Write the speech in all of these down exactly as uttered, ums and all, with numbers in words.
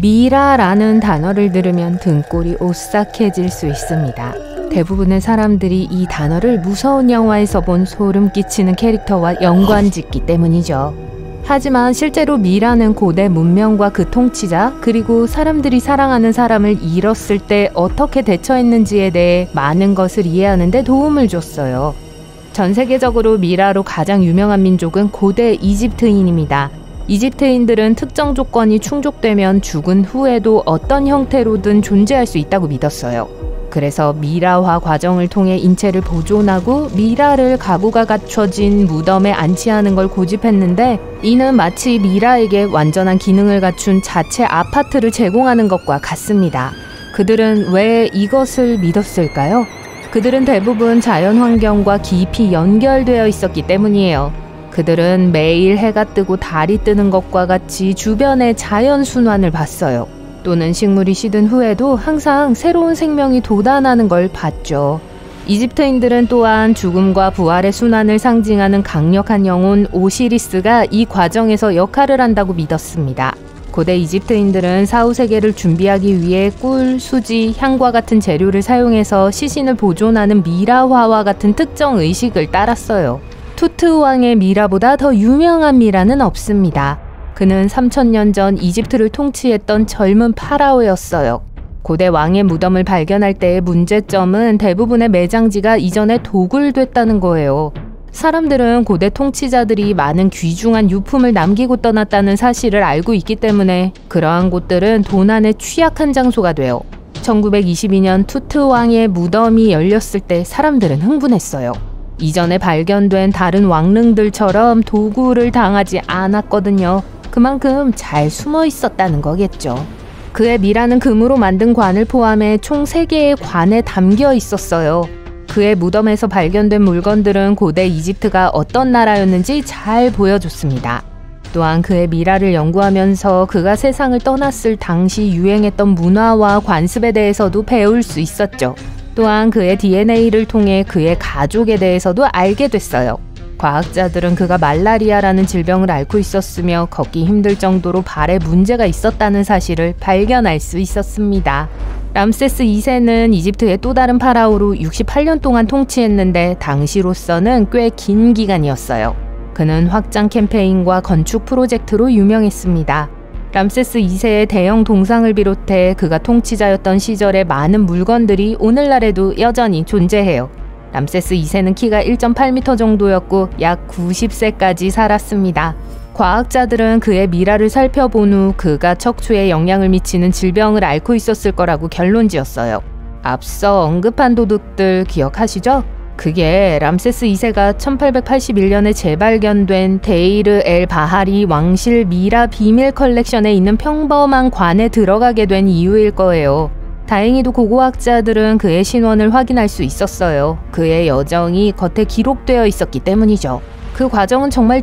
미라라는 단어를 들으면 등골이 오싹해질 수 있습니다. 대부분의 사람들이 이 단어를 무서운 영화에서 본 소름 끼치는 캐릭터와 연관짓기 때문이죠. 하지만 실제로 미라는 고대 문명과 그 통치자, 그리고 사람들이 사랑하는 사람을 잃었을 때 어떻게 대처했는지에 대해 많은 것을 이해하는 데 도움을 줬어요. 전 세계적으로 미라로 가장 유명한 민족은 고대 이집트인입니다. 이집트인들은 특정 조건이 충족되면 죽은 후에도 어떤 형태로든 존재할 수 있다고 믿었어요. 그래서 미라화 과정을 통해 인체를 보존하고 미라를 가구가 갖춰진 무덤에 안치하는 걸 고집했는데, 이는 마치 미라에게 완전한 기능을 갖춘 자체 아파트를 제공하는 것과 같습니다. 그들은 왜 이것을 믿었을까요? 그들은 대부분 자연환경과 깊이 연결되어 있었기 때문이에요. 그들은 매일 해가 뜨고 달이 뜨는 것과 같이 주변의 자연순환을 봤어요. 또는 식물이 시든 후에도 항상 새로운 생명이 돋아나는 걸 봤죠. 이집트인들은 또한 죽음과 부활의 순환을 상징하는 강력한 영혼 오시리스가 이 과정에서 역할을 한다고 믿었습니다. 고대 이집트인들은 사후세계를 준비하기 위해 꿀, 수지, 향과 같은 재료를 사용해서 시신을 보존하는 미라화와 같은 특정 의식을 따랐어요. 투트 왕의 미라보다 더 유명한 미라는 없습니다. 그는 삼천 년 전 이집트를 통치했던 젊은 파라오였어요. 고대 왕의 무덤을 발견할 때의 문제점은 대부분의 매장지가 이전에 도굴됐다는 거예요. 사람들은 고대 통치자들이 많은 귀중한 유품을 남기고 떠났다는 사실을 알고 있기 때문에 그러한 곳들은 도난에 취약한 장소가 돼요. 천구백이십이 년 투트 왕의 무덤이 열렸을 때 사람들은 흥분했어요. 이전에 발견된 다른 왕릉들처럼 도굴을 당하지 않았거든요. 그만큼 잘 숨어 있었다는 거겠죠. 그의 미라는 금으로 만든 관을 포함해 총 세 개의 관에 담겨 있었어요. 그의 무덤에서 발견된 물건들은 고대 이집트가 어떤 나라였는지 잘 보여줬습니다. 또한 그의 미라를 연구하면서 그가 세상을 떠났을 당시 유행했던 문화와 관습에 대해서도 배울 수 있었죠. 또한 그의 디엔에이를 통해 그의 가족에 대해서도 알게 됐어요. 과학자들은 그가 말라리아라는 질병을 앓고 있었으며 걷기 힘들 정도로 발에 문제가 있었다는 사실을 발견할 수 있었습니다. 람세스 이 세는 이집트의 또 다른 파라오로 육십팔 년 동안 통치했는데 당시로서는 꽤 긴 기간이었어요. 그는 확장 캠페인과 건축 프로젝트로 유명했습니다. 람세스 이 세의 대형 동상을 비롯해 그가 통치자였던 시절의 많은 물건들이 오늘날에도 여전히 존재해요. 람세스 이 세는 키가 일 점 팔 미터 정도였고 약 구십 세까지 살았습니다. 과학자들은 그의 미라를 살펴본 후 그가 척추에 영향을 미치는 질병을 앓고 있었을 거라고 결론지었어요. 앞서 언급한 도둑들 기억하시죠? 그게 람세스 이 세가 천팔백팔십일 년에 재발견된 데이르 엘 바하리 왕실 미라 비밀 컬렉션에 있는 평범한 관에 들어가게 된 이유일 거예요. 다행히도 고고학자들은 그의 신원을 확인할 수 있었어요. 그의 여정이 겉에 기록되어 있었기 때문이죠. 그 과정은 정말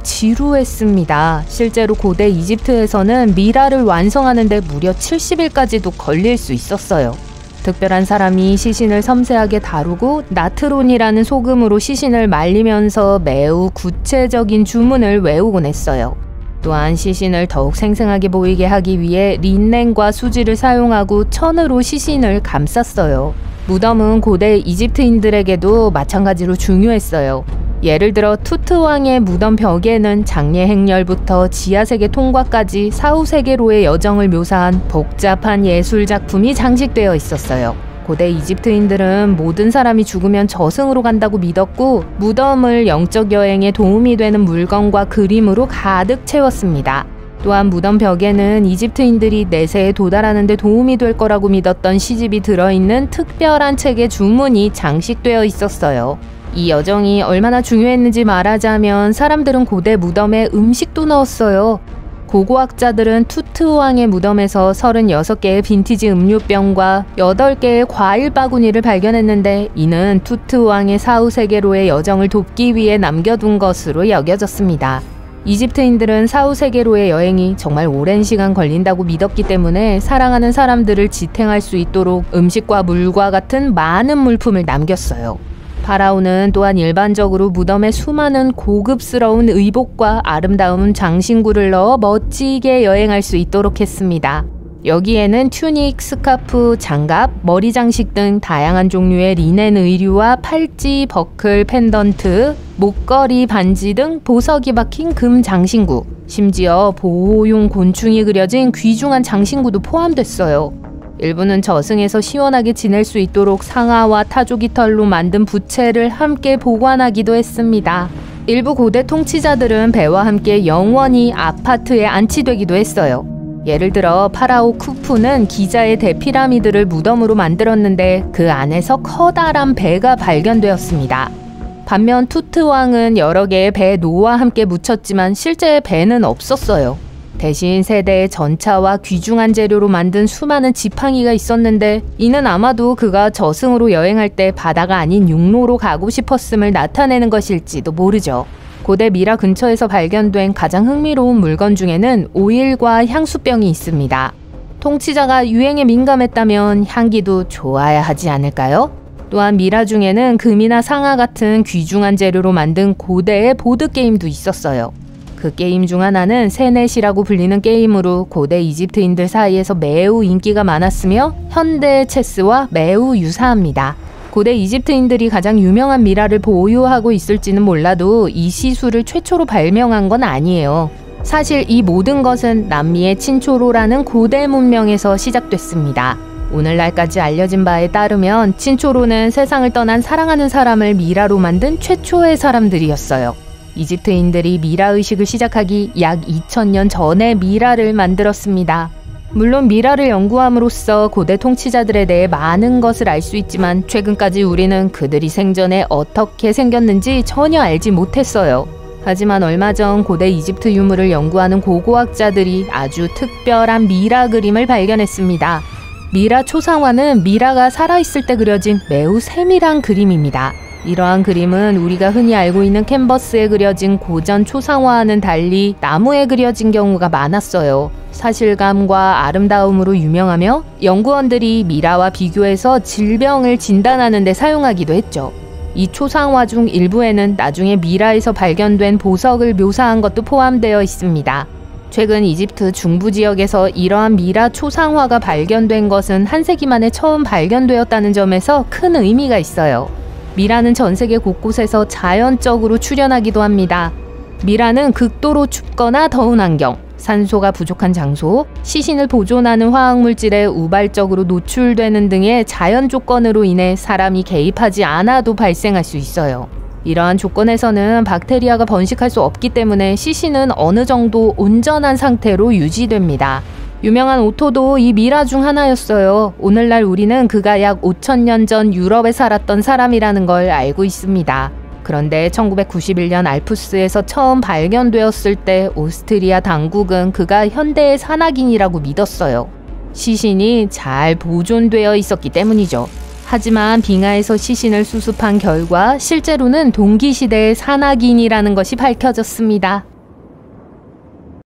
지루했습니다. 실제로 고대 이집트에서는 미라를 완성하는 데 무려 칠십 일까지도 걸릴 수 있었어요. 특별한 사람이 시신을 섬세하게 다루고 나트론이라는 소금으로 시신을 말리면서 매우 구체적인 주문을 외우곤 했어요. 또한 시신을 더욱 생생하게 보이게 하기 위해 린넨과 수지를 사용하고 천으로 시신을 감쌌어요. 무덤은 고대 이집트인들에게도 마찬가지로 중요했어요. 예를 들어 투트 왕의 무덤 벽에는 장례 행렬부터 지하세계 통과까지 사후세계로의 여정을 묘사한 복잡한 예술 작품이 장식되어 있었어요. 고대 이집트인들은 모든 사람이 죽으면 저승으로 간다고 믿었고 무덤을 영적 여행에 도움이 되는 물건과 그림으로 가득 채웠습니다. 또한 무덤 벽에는 이집트인들이 내세에 도달하는 데 도움이 될 거라고 믿었던 시집이 들어있는 특별한 책의 주문이 장식되어 있었어요. 이 여정이 얼마나 중요했는지 말하자면 사람들은 고대 무덤에 음식도 넣었어요. 고고학자들은 투트 왕의 무덤에서 서른여섯 개의 빈티지 음료병과 여덟 개의 과일 바구니를 발견했는데 이는 투트 왕의 사후세계로의 여정을 돕기 위해 남겨둔 것으로 여겨졌습니다. 이집트인들은 사후세계로의 여행이 정말 오랜 시간 걸린다고 믿었기 때문에 사랑하는 사람들을 지탱할 수 있도록 음식과 물과 같은 많은 물품을 남겼어요. 파라오는 또한 일반적으로 무덤에 수많은 고급스러운 의복과 아름다운 장신구를 넣어 멋지게 여행할 수 있도록 했습니다. 여기에는 튜닉, 스카프, 장갑, 머리 장식 등 다양한 종류의 리넨 의류와 팔찌, 버클, 펜던트, 목걸이, 반지 등 보석이 박힌 금 장신구, 심지어 보호용 곤충이 그려진 귀중한 장신구도 포함됐어요. 일부는 저승에서 시원하게 지낼 수 있도록 상아와 타조기 털로 만든 부채를 함께 보관하기도 했습니다. 일부 고대 통치자들은 배와 함께 영원히 아파트에 안치되기도 했어요. 예를 들어 파라오 쿠푸는 기자의 대피라미드를 무덤으로 만들었는데 그 안에서 커다란 배가 발견되었습니다. 반면 투트 왕은 여러 개의 배 노와 함께 묻혔지만 실제 배는 없었어요. 대신 세대의 전차와 귀중한 재료로 만든 수많은 지팡이가 있었는데 이는 아마도 그가 저승으로 여행할 때 바다가 아닌 육로로 가고 싶었음을 나타내는 것일지도 모르죠. 고대 미라 근처에서 발견된 가장 흥미로운 물건 중에는 오일과 향수병이 있습니다. 통치자가 유행에 민감했다면 향기도 좋아야 하지 않을까요? 또한 미라 중에는 금이나 상아 같은 귀중한 재료로 만든 고대의 보드게임도 있었어요. 그 게임 중 하나는 세넷이라고 불리는 게임으로 고대 이집트인들 사이에서 매우 인기가 많았으며 현대 체스와 매우 유사합니다. 고대 이집트인들이 가장 유명한 미라를 보유하고 있을지는 몰라도 이 시술을 최초로 발명한 건 아니에요. 사실 이 모든 것은 남미의 친초로라는 고대 문명에서 시작됐습니다. 오늘날까지 알려진 바에 따르면 친초로는 세상을 떠난 사랑하는 사람을 미라로 만든 최초의 사람들이었어요. 이집트인들이 미라의식을 시작하기 약 이천 년 전에 미라를 만들었습니다. 물론 미라를 연구함으로써 고대 통치자들에 대해 많은 것을 알 수 있지만 최근까지 우리는 그들이 생전에 어떻게 생겼는지 전혀 알지 못했어요. 하지만 얼마 전 고대 이집트 유물을 연구하는 고고학자들이 아주 특별한 미라 그림을 발견했습니다. 미라 초상화는 미라가 살아있을 때 그려진 매우 세밀한 그림입니다. 이러한 그림은 우리가 흔히 알고 있는 캔버스에 그려진 고전 초상화와는 달리 나무에 그려진 경우가 많았어요. 사실감과 아름다움으로 유명하며 연구원들이 미라와 비교해서 질병을 진단하는 데 사용하기도 했죠. 이 초상화 중 일부에는 나중에 미라에서 발견된 보석을 묘사한 것도 포함되어 있습니다. 최근 이집트 중부 지역에서 이러한 미라 초상화가 발견된 것은 한 세기 만에 처음 발견되었다는 점에서 큰 의미가 있어요. 미라는 전 세계 곳곳에서 자연적으로 출현하기도 합니다. 미라는 극도로 춥거나 더운 환경, 산소가 부족한 장소, 시신을 보존하는 화학물질에 우발적으로 노출되는 등의 자연 조건으로 인해 사람이 개입하지 않아도 발생할 수 있어요. 이러한 조건에서는 박테리아가 번식할 수 없기 때문에 시신은 어느 정도 온전한 상태로 유지됩니다. 유명한 오토도 이 미라 중 하나였어요. 오늘날 우리는 그가 약 오천 년 전 유럽에 살았던 사람이라는 걸 알고 있습니다. 그런데 천구백구십일 년 알프스에서 처음 발견되었을 때 오스트리아 당국은 그가 현대의 산악인이라고 믿었어요. 시신이 잘 보존되어 있었기 때문이죠. 하지만 빙하에서 시신을 수습한 결과 실제로는 동기시대의 산악인이라는 것이 밝혀졌습니다.